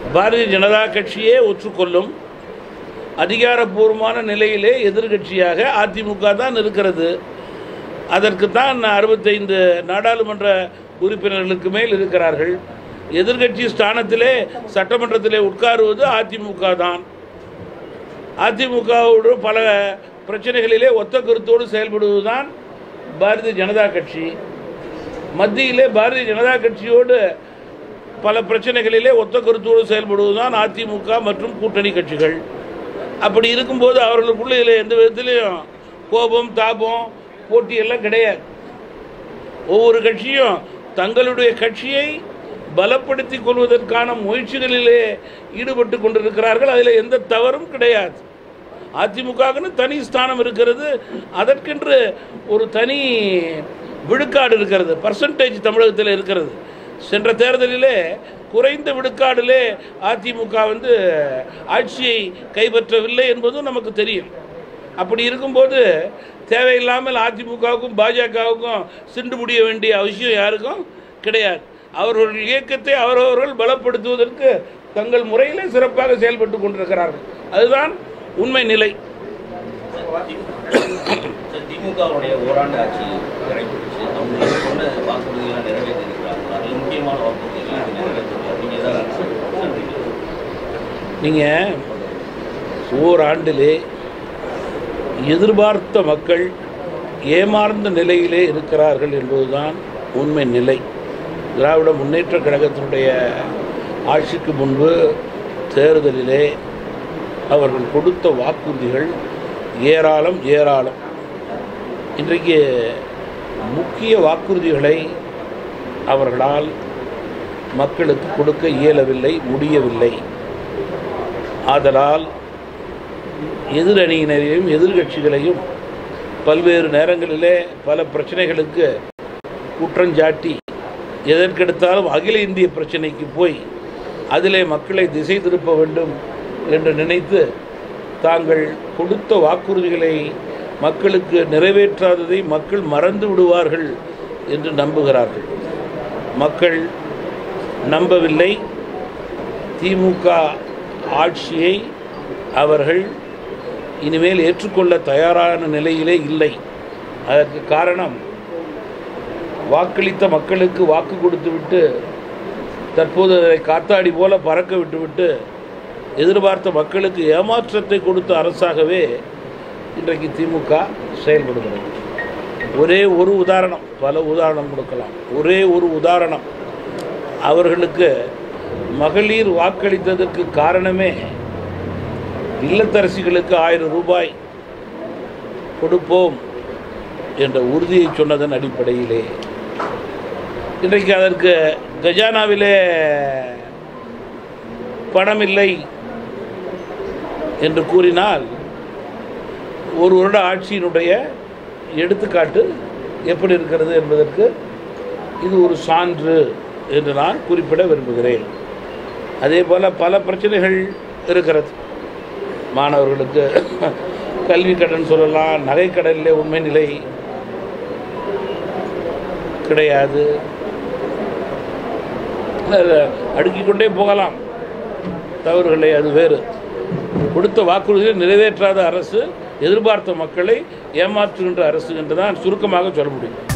பாரதிய ஜனதா கட்சியே ஒற்றுக்கொள்ளும் அதிகாரப்பூர்வமான நிலையிலே எதிர்கட்சியாக அதிமுக தான் இருக்கிறது. அதற்கு தான் 65 நாடாளுமன்ற உறுப்பினர்களுக்கு மேல் இருக்கிறார்கள். எதிர்கட்சி ஸ்தானத்திலே சட்டமன்றத்திலே உட்காருவது அதிமுக தான். அதிமுகவோடு பல பிரச்சனைகளிலே ஒத்த கருத்தோடு செயல்படுவதுதான் பாரதிய ஜனதா கட்சி. மத்தியிலே பாரதிய ஜனதா கட்சியோடு பல பிரச்சனைகளிலே ஒத்த கருத்தோடு செயல்படுவதுதான் அதிமுக மற்றும் கூட்டணி கட்சிகள். அப்படி இருக்கும்போது அவர்களுக்குள்ள இதில் எந்த விதத்திலையும் கோபம் தாபம் போட்டியெல்லாம் கிடையாது. ஒவ்வொரு கட்சியும் தங்களுடைய கட்சியை பலப்படுத்தி கொள்வதற்கான முயற்சிகளிலே ஈடுபட்டு கொண்டிருக்கிறார்கள். அதில் எந்த தவறும் கிடையாது. அதிமுகவுக்குன்னு தனி ஸ்தானம் இருக்கிறது. அதற்கென்று ஒரு தனி விழுக்காடு இருக்கிறது, பர்சன்டேஜ் தமிழகத்தில் இருக்கிறது. சென்ற தேர்தலிலே குறைந்த விழுக்காடிலே அதிமுக ஆட்சியை கைப்பற்றவில்லை என்பதும் நமக்கு தெரியும். அப்படி இருக்கும்போது தேவையில்லாமல் அதிமுகவுக்கும் பாஜகவுக்கும் சிண்டு முடிய வேண்டிய அவசியம் யாருக்கும் கிடையாது. அவர்களுடைய இயக்கத்தை அவரவர்கள் பலப்படுத்துவதற்கு தங்கள் முறையிலே சிறப்பாக செயல்பட்டு கொண்டிருக்கிறார்கள். அதுதான் உண்மை நிலை. திமுகவுடைய ஓராண்டு ஆட்சி நிறைவேற்றிச்சு. அவங்க சொன்ன வாக்குறுதிகளை நிறைவேற்றிருக்கிறார்கள். அதில் முக்கியமான வாக்குறுதிகளை நீங்கள் ஓராண்டிலே எதிர்பார்த்த மக்கள் ஏமாந்த நிலையிலே இருக்கிறார்கள் என்பதுதான் உண்மை நிலை. திராவிட முன்னேற்ற கழகத்தினுடைய ஆட்சிக்கு முன்பு தேர்தலிலே அவர்கள் கொடுத்த வாக்குறுதிகள் ஏராளம். இன்றைக்கு முக்கிய வாக்குறுதிகளை அவர்களால் மக்களுக்கு கொடுக்க இயலவில்லை, முடியவில்லை. ஆதலால் எதிரணியினரையும் எதிர்கட்சிகளையும் பல்வேறு நேரங்களிலே பல பிரச்சனைகளுக்கு குற்றஞ்சாட்டி எதற்கெடுத்தாலும் அகில இந்திய பிரச்சனைக்கு போய் அதிலே மக்களை திசை திருப்ப வேண்டும் என்று நினைத்து தாங்கள் கொடுத்த வாக்குறுதிகளை மக்களுக்கு நிறைவேற்றாததை மக்கள் மறந்து விடுவார்கள் என்று நம்புகிறார்கள். மக்கள் நம்பவில்லை. திமுக ஆட்சியை அவர்கள் இனிமேல் ஏற்றுக்கொள்ள தயாரான நிலையிலே இல்லை. அதற்கு காரணம், வாக்களித்த மக்களுக்கு வாக்கு கொடுத்துவிட்டு தற்போது அதை காத்தாடி போல பறக்க விட்டுவிட்டு எதிர்பார்த்த மக்களுக்கு ஏமாற்றத்தை கொடுத்த அரசாகவே இன்றைக்கு திமுக செயல்படுகிறது. ஒரே ஒரு உதாரணம், பல உதாரணம் கொடுக்கலாம். ஒரே ஒரு உதாரணம், அவர்களுக்கு மகளிர் வாக்களித்ததற்கு காரணமே இல்லத்தரசிகளுக்கு 1000 ரூபாய் கொடுப்போம் என்ற உறுதியை சொன்னதன் அடிப்படையிலே இன்றைக்கு அதற்கு கஜானாவிலே பணம் இல்லை என்று கூறினால் ஒரு வருட ஆட்சியினுடைய எடுத்துக்காட்டு எப்படி இருக்கிறது என்பதற்கு இது ஒரு சான்று என்று நான் குறிப்பிட விரும்புகிறேன். அதே போல் பல பிரச்சனைகள் இருக்கிறது. மாணவர்களுக்கு கல்வி கடன் சொல்லலாம், நகை கடனிலே உண்மை நிலை கிடையாது, அடுக்கிக்கொண்டே போகலாம் தவறுகளை. அது வேறு. கொடுத்த வாக்குறுதியை நிறைவேற்றாத அரசு, எதிர்பார்த்த மக்களை ஏமாற்றுகின்ற அரசு என்று தான் சுருக்கமாக சொல்ல முடியும்.